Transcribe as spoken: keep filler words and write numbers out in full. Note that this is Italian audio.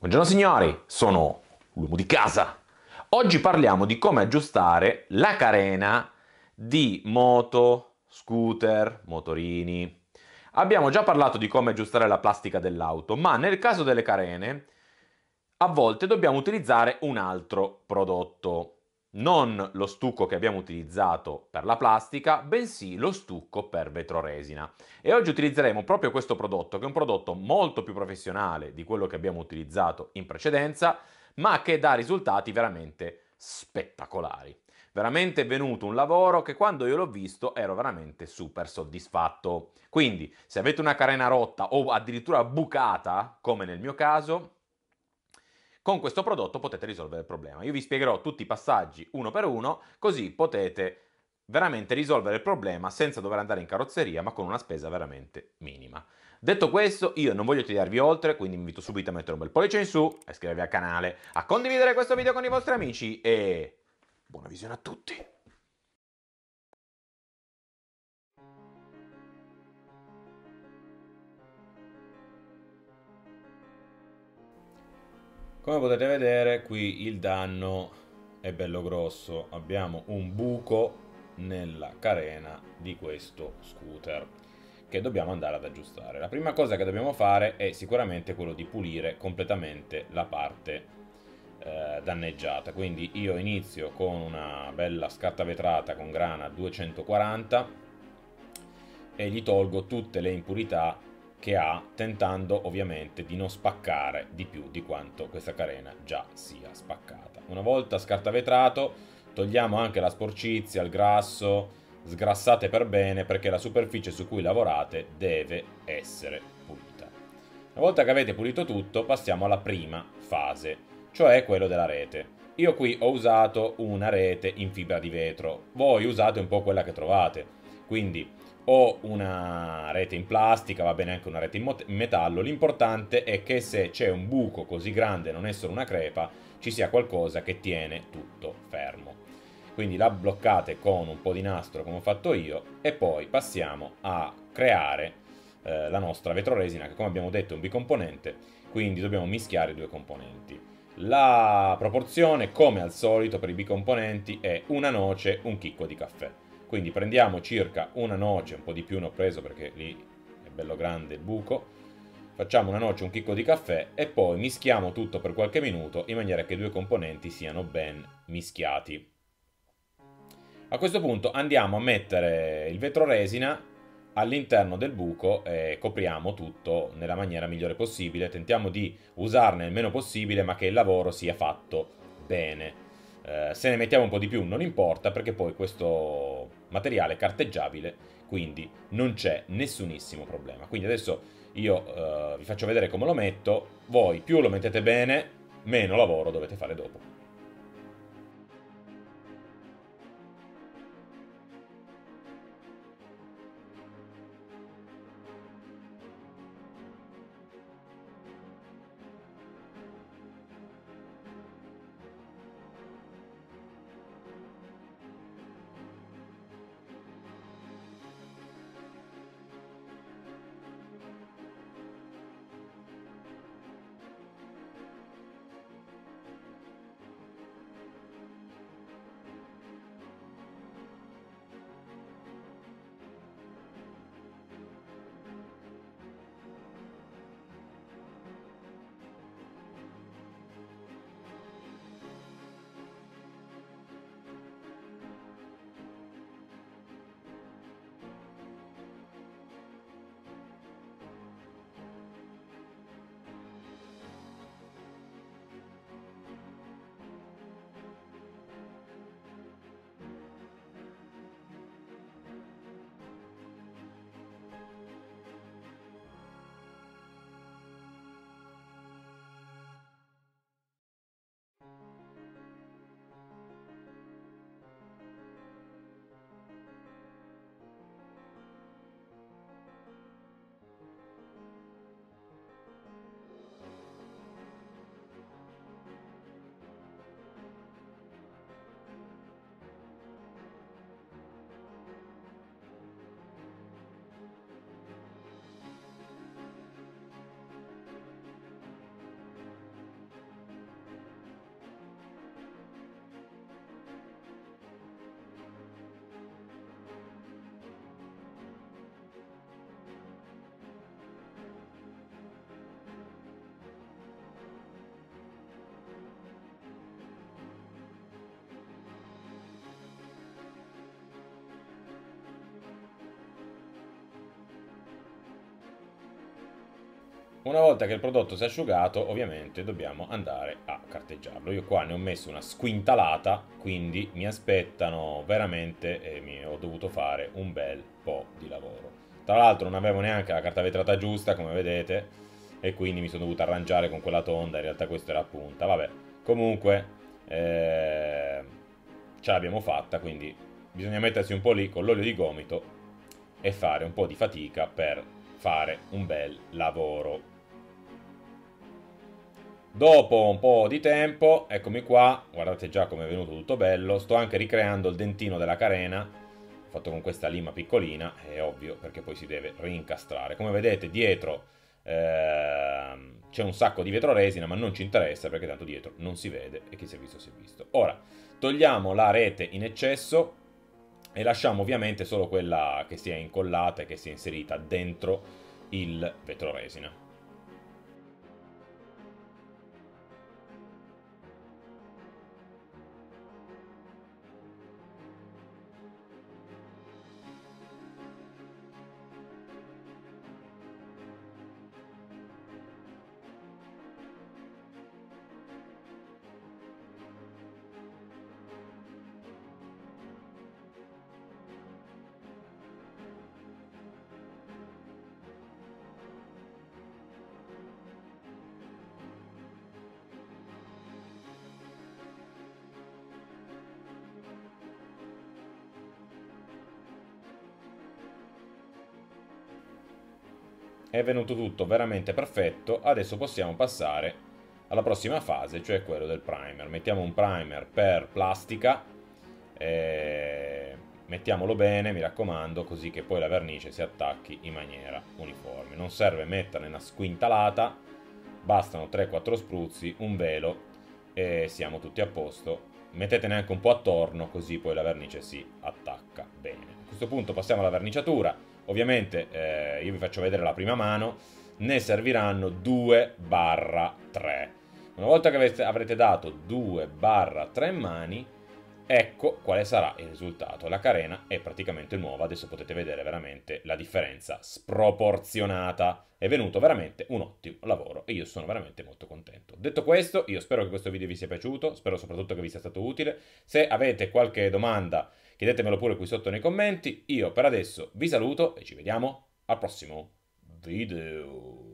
Buongiorno signori, sono l'uomo di casa. Oggi parliamo di come aggiustare la carena di moto, scooter, motorini. Abbiamo già parlato di come aggiustare la plastica dell'auto, ma nel caso delle carene, a volte dobbiamo utilizzare un altro prodotto. Non lo stucco che abbiamo utilizzato per la plastica, bensì lo stucco per vetroresina. E oggi utilizzeremo proprio questo prodotto, che è un prodotto molto più professionale di quello che abbiamo utilizzato in precedenza, ma che dà risultati veramente spettacolari. Veramente è venuto un lavoro che quando io l'ho visto ero veramente super soddisfatto. Quindi, se avete una carena rotta o addirittura bucata, come nel mio caso, con questo prodotto potete risolvere il problema. Io vi spiegherò tutti i passaggi uno per uno, così potete veramente risolvere il problema senza dover andare in carrozzeria, ma con una spesa veramente minima. Detto questo, io non voglio tediarvi oltre, quindi vi invito subito a mettere un bel pollice in su, a iscrivervi al canale, a condividere questo video con i vostri amici e buona visione a tutti! Come potete vedere, qui il danno è bello grosso. Abbiamo un buco nella carena di questo scooter che dobbiamo andare ad aggiustare. La prima cosa che dobbiamo fare è sicuramente quello di pulire completamente la parte eh, danneggiata. Quindi io inizio con una bella scarta vetrata con grana duecentoquaranta e gli tolgo tutte le impurità che ha, tentando ovviamente di non spaccare di più di quanto questa carena già sia spaccata. Una volta scartavetrato, togliamo anche la sporcizia, il grasso, sgrassate per bene perché la superficie su cui lavorate deve essere pulita. Una volta che avete pulito tutto, passiamo alla prima fase, cioè quello della rete. Io qui ho usato una rete in fibra di vetro, voi usate un po' quella che trovate, quindi o una rete in plastica, va bene anche una rete in metallo, l'importante è che se c'è un buco così grande, non è solo una crepa, ci sia qualcosa che tiene tutto fermo. Quindi la bloccate con un po' di nastro come ho fatto io e poi passiamo a creare eh, la nostra vetroresina che come abbiamo detto è un bicomponente, quindi dobbiamo mischiare i due componenti. La proporzione, come al solito per i bicomponenti, è una noce, un chicco di caffè. Quindi prendiamo circa una noce, un po' di più ne ho preso perché lì è bello grande il buco, facciamo una noce, un chicco di caffè e poi mischiamo tutto per qualche minuto in maniera che i due componenti siano ben mischiati. A questo punto andiamo a mettere il vetroresina all'interno del buco e copriamo tutto nella maniera migliore possibile. Tentiamo di usarne il meno possibile, ma che il lavoro sia fatto bene. Eh, se ne mettiamo un po' di più non importa, perché poi questo materiale è carteggiabile, quindi non c'è nessunissimo problema. Quindi adesso io eh, vi faccio vedere come lo metto. Voi più lo mettete bene, meno lavoro dovete fare dopo. Una volta che il prodotto si è asciugato, ovviamente dobbiamo andare a carteggiarlo. Io qua ne ho messo una squintalata, quindi mi aspettano veramente e mi ho dovuto fare un bel po' di lavoro. Tra l'altro non avevo neanche la carta vetrata giusta, come vedete, e quindi mi sono dovuto arrangiare con quella tonda, in realtà questa era a punta. Vabbè, comunque eh, ce l'abbiamo fatta, quindi bisogna mettersi un po' lì con l'olio di gomito e fare un po' di fatica per fare un bel lavoro. Dopo un po' di tempo, eccomi qua, guardate già come è venuto tutto bello, sto anche ricreando il dentino della carena, fatto con questa lima piccolina, è ovvio perché poi si deve rincastrare. Come vedete dietro ehm, c'è un sacco di vetroresina, ma non ci interessa perché tanto dietro non si vede e chi si è visto si è visto. Ora, togliamo la rete in eccesso e lasciamo ovviamente solo quella che si è incollata e che si è inserita dentro il vetroresina. È venuto tutto veramente perfetto, adesso possiamo passare alla prossima fase, cioè quello del primer. Mettiamo un primer per plastica, eh, mettiamolo bene, mi raccomando, così che poi la vernice si attacchi in maniera uniforme. Non serve metterne una squintalata, bastano tre quattro spruzzi, un velo e siamo tutti a posto. Mettetene anche un po' attorno, così poi la vernice si attacca bene. A questo punto passiamo alla verniciatura. Ovviamente eh, io vi faccio vedere la prima mano, ne serviranno due tre. Una volta che avete, avrete dato due tre mani, ecco quale sarà il risultato. La carena è praticamente nuova, adesso potete vedere veramente la differenza sproporzionata. È venuto veramente un ottimo lavoro e io sono veramente molto contento. Detto questo, io spero che questo video vi sia piaciuto, spero soprattutto che vi sia stato utile. Se avete qualche domanda, chiedetemelo pure qui sotto nei commenti. Io per adesso vi saluto e ci vediamo al prossimo video.